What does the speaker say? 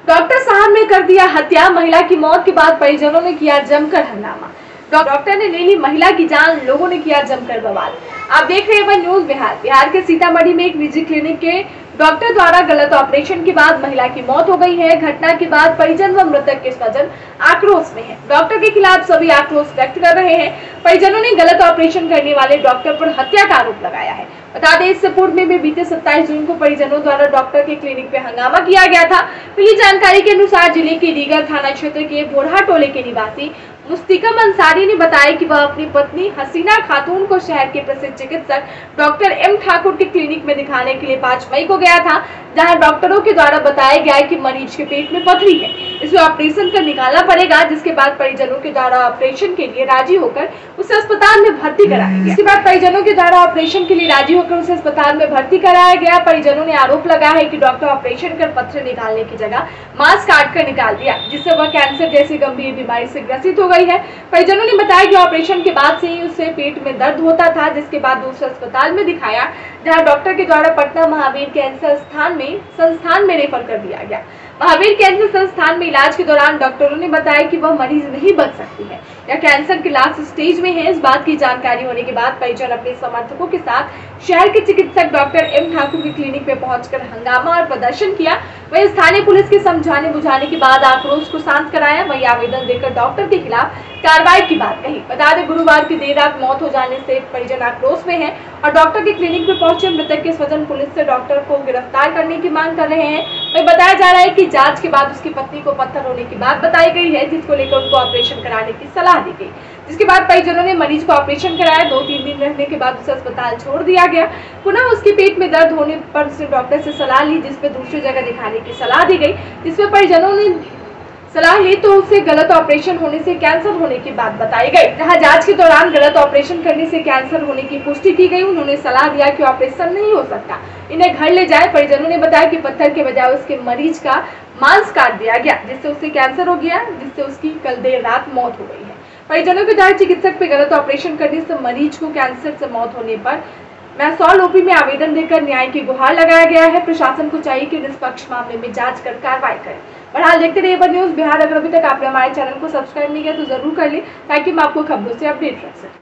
Doctor साहब ने कर दिया हत्या, महिला की मौत के बाद परिजनों ने किया जमकर हंगामा। डॉक्टर ने ले ली महिला की जान, लोगों ने किया जमकर बवाल। आप देख रहे हैं न्यूज़ बिहार। बिहार के सीतामढ़ी में एक निजी क्लिनिक के डॉक्टर द्वारा गलत ऑपरेशन के बाद महिला की मौत हो गई है। घटना के बाद परिजन व मृतक के स्वजन आक्रोश में हैं। डॉक्टर के खिलाफ सभी आक्रोश व्यक्त कर रहे हैं। परिजनों ने गलत ऑपरेशन करने वाले डॉक्टर पर हत्या का आरोप लगाया है। बता दें, इससे पूर्व में भी बीते 27 जून को परिजनों द्वारा डॉक्टर के क्लिनिक पे हंगामा किया गया था। मिली जानकारी के अनुसार जिले के रीगर थाना क्षेत्र के बोरहा टोले के निवासी मुस्तकिम अंसारी ने बताया कि वह अपनी पत्नी हसीना खातून को शहर के प्रसिद्ध चिकित्सक डॉक्टर एम ठाकुर के क्लिनिक में दिखाने के लिए 5 मई को गया था, जहां डॉक्टरों के द्वारा बताया गया कि मरीज के पेट में पथरी है, इसे ऑपरेशन कर निकालना पड़ेगा। जिसके बाद परिजनों के द्वारा ऑपरेशन के लिए राजी होकर उसे अस्पताल में भर्ती कराया गया। इसके बाद परिजनों के द्वारा ऑपरेशन के लिए राजी होकर उसे अस्पताल में भर्ती कराया गया। परिजनों ने आरोप लगाया है कि डॉक्टर ऑपरेशन कर पत्थर निकालने की जगह मांस काट कर निकाल दिया, जिससे वह कैंसर जैसी गंभीर बीमारी से ग्रसित हो गई है। परिजनों ने बताया कि ऑपरेशन के बाद से ही उसे पेट में दर्द होता था, जिसके बाद दूसरे अस्पताल में दिखाया, जहां डॉक्टर के द्वारा पटना महावीर कैंसर संस्थान में रेफर कर दिया गया। महावीर कैंसर संस्थान में इलाज के दौरान डॉक्टरों ने बताया कि वह मरीज नहीं बच सकती है या कैंसर के लास्ट स्टेज में है। इस बात की जानकारी होने के बाद परिजन अपने समर्थकों के साथ शहर के चिकित्सक डॉक्टर एम ठाकुर की क्लिनिक में पहुंचकर हंगामा और प्रदर्शन किया। वहीं स्थानीय पुलिस के समझाने बुझाने के बाद आक्रोश को शांत कराया। वही आवेदन देकर डॉक्टर के खिलाफ कार्रवाई की बात कही। बता दें, गुरुवार की देर रात मौत हो जाने से परिजन आक्रोश में है और डॉक्टर के क्लिनिक में पहुंचे मृतक के स्वजन पुलिस से डॉक्टर को गिरफ्तार करने की मांग कर रहे हैं। वही बताया जा रहा है कि जांच के बाद उसकी पत्नी को पत्थर होने की बात बताई गई है, जिसको लेकर उनको ऑपरेशन कराने की सलाह दी गई। जिसके बाद परिजनों ने मरीज को ऑपरेशन कराया। 2-3 दिन रहने के बाद उसे अस्पताल छोड़ दिया गया। पुनः उसके पेट में दर्द होने पर उसने डॉक्टर से सलाह ली, जिसपे दूसरी जगह दिखाने की सलाह दी गई। जिसपे परिजनों ने सलाह ली तो उसे गलत ऑपरेशन होने से कैंसर होने की बात बताई गई। जहां जांच के दौरान गलत ऑपरेशन करने से कैंसर होने की पुष्टि की गई। उन्होंने सलाह दिया कि ऑपरेशन नहीं हो सकता, इन्हें घर ले जाए। परिजनों ने बताया कि पत्थर के बजाय उसके मरीज का मांस काट दिया गया, जिससे उसे कैंसर हो गया, जिससे उसकी कल देर रात मौत हो गई है। परिजनों के द्वारा चिकित्सक पे गलत ऑपरेशन करने से मरीज को कैंसर से मौत होने पर मैसौल ओपी में आवेदन देकर न्याय की गुहार लगाया गया है। प्रशासन को चाहिए कि निष्पक्ष मामले में जांच कर कार्रवाई करे। बहरहाल देखते रहिए न्यूज़ बिहार। अगर अभी तक आपने हमारे चैनल को सब्सक्राइब नहीं किया तो जरूर कर ले, ताकि हम आपको खबरों से अपडेट रख सकें।